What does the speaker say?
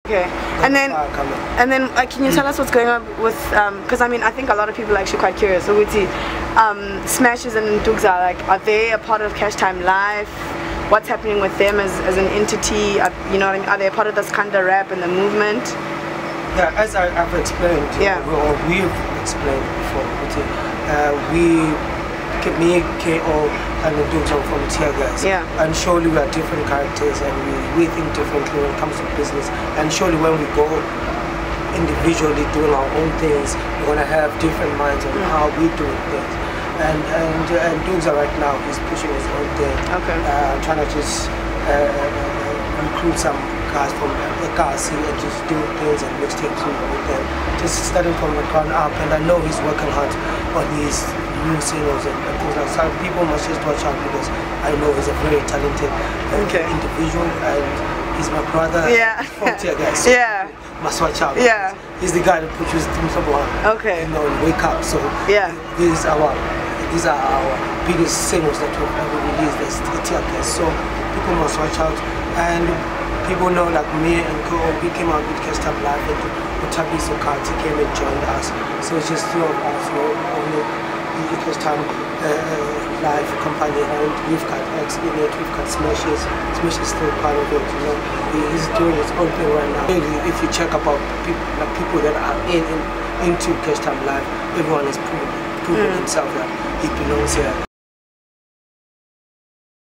Okay, and then can you tell us what's going on with because I mean I think a lot of people are actually quite curious. So we see Smashes and Dugza, like, are they a part of Cash Time Live? What's happening with them as an entity? You know what I mean? Are they a part of the Skanda rap and the movement? Yeah, as I've explained, or we've explained before, me, KO, and the Dugza from Tear Gas. Yeah. And surely we are different characters and we think differently when it comes to business. And surely when we go individually doing our own things, we're gonna have different minds on how we do things. And Dugza right now, he's pushing his own thing. Okay. Trying to just recruit some guys from Ekasi and just do things and mixtapes with them. Just starting from the ground up, and I know he's working hard on his new singles and things like that. People must just watch out because I know he's a very talented individual, and he's my brother. Yeah. From Tear Gas. So must watch out. Yeah. He's the guy that pushes things on. Okay. You know, wake up. So these are our biggest singles that we've ever released. That's the Tear Gas. So people must watch out, and people know like me and Ko, we came out with Cash Time Live, and Utabi Sokati came and joined us. So it's just two of us who own the Cash Time Live company, and we've got X in it, we've got Smashes. Smash is still part of it, you know. He's doing his own thing right now. Really, if you check about people that are into Cash Time Live, everyone has proven himself that he belongs here.